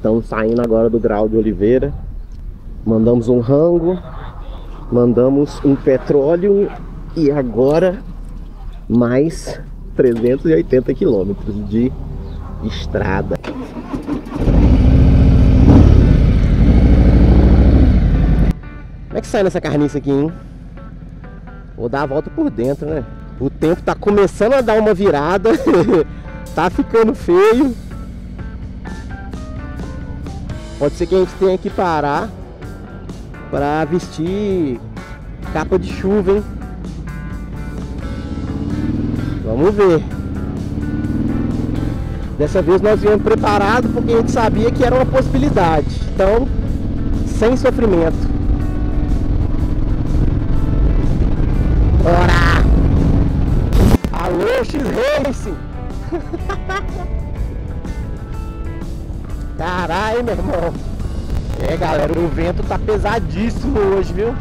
Estamos saindo agora do Grau de Oliveira. Mandamos um rango, mandamos um petróleo e agora mais 380 quilômetros de estrada. Como é que sai nessa carniça aqui, hein? Vou dar a volta por dentro, né? O tempo tá começando a dar uma virada. Tá ficando feio. Pode ser que a gente tenha que parar para vestir capa de chuva, hein? Vamos ver. Dessa vez nós viemos preparados porque a gente sabia que era uma possibilidade. Então, sem sofrimento. Bora! Alô, X-Racing! Caralho, meu irmão! É, galera, o vento tá pesadíssimo hoje, viu?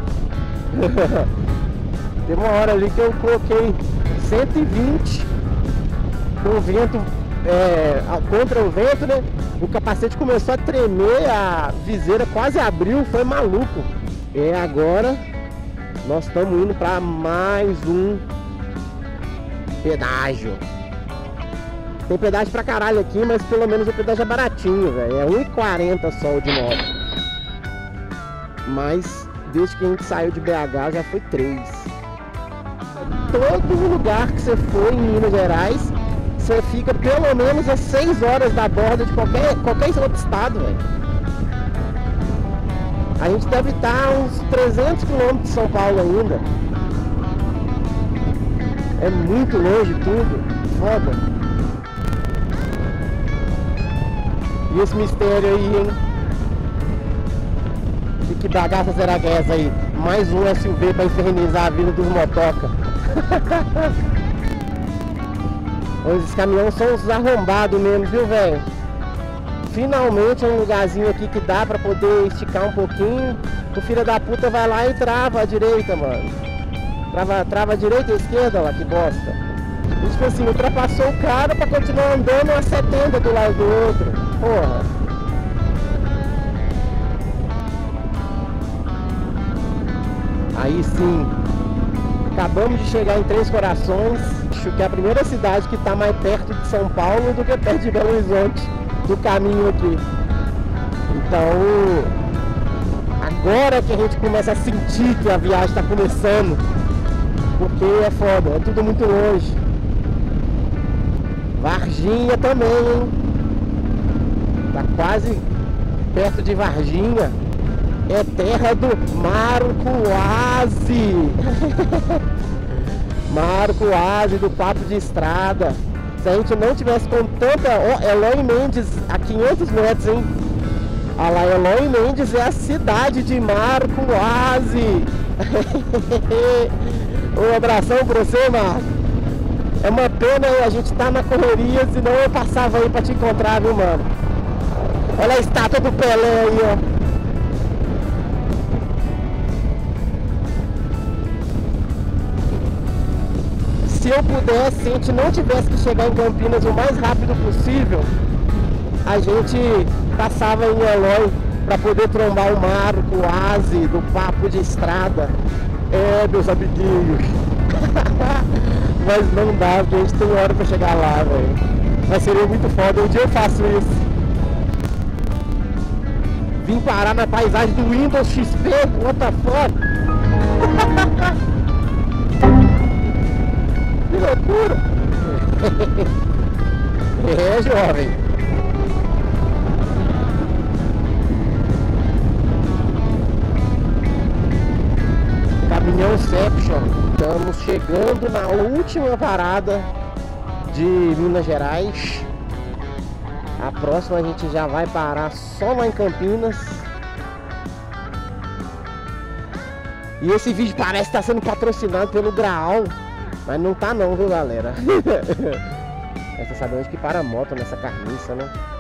Tem uma hora ali que eu coloquei 120 com o vento, contra o vento, né? O capacete começou a tremer, a viseira quase abriu, foi maluco. E agora nós estamos indo para mais um pedágio. Tem pedágio pra caralho aqui, mas pelo menos o pedágio é baratinho, velho. É 1,40 só o de moto. Mas desde que a gente saiu de BH já foi 3. Todo lugar que você for em Minas Gerais, você fica pelo menos a 6 horas da borda de qualquer outro estado, velho. A gente deve estar a uns 300 km de São Paulo ainda. É muito longe tudo. Foda. E esse mistério aí, hein? E que bagaça será que é essa aí? Mais um SUV pra infernizar a vida dos motoca. Esses caminhões são uns arrombados mesmo, viu, velho? Finalmente é um lugarzinho aqui que dá pra poder esticar um pouquinho. O filho da puta vai lá e trava a direita, mano. Trava a direita e a esquerda lá, que bosta. E, tipo assim, ultrapassou o cara pra continuar andando a 70 do lado do outro. Porra. Aí sim. Acabamos de chegar em Três Corações. Acho que é a primeira cidade que está mais perto de São Paulo do que perto de Belo Horizonte, do caminho aqui. Então, agora que a gente começa a sentir que a viagem está começando, porque é foda, é tudo muito longe. Varginha também, hein? Tá quase perto de Varginha. É terra do Marco Oasi. Marco Oasi, do Papo de Estrada. Se a gente não tivesse com tanta... Eloy Mendes a 500 metros, hein? Olha lá, Eloy Mendes é a cidade de Marco Oasi. Um abração pra você, Marco. É uma pena a gente tá na correria, senão eu passava aí pra te encontrar, viu, mano? Olha a estátua do Pelé aí, ó. Se eu pudesse, se a gente não tivesse que chegar em Campinas o mais rápido possível, a gente passava em Eloy para poder trombar o Marco Oasi do Papo de Estrada. É, meus amiguinhos. Mas não dá, porque a gente tem hora para chegar lá, velho. Mas seria muito foda, um dia eu faço isso. Vim parar na paisagem do Windows XP, what the fuck? Que loucura! É, jovem! Caminhãoception. Estamos chegando na última parada de Minas Gerais. A próxima a gente já vai parar só lá em Campinas. E esse vídeo parece estar sendo patrocinado pelo Graal. Mas não tá não, viu, galera? Você sabe onde que para a moto nessa carniça, né?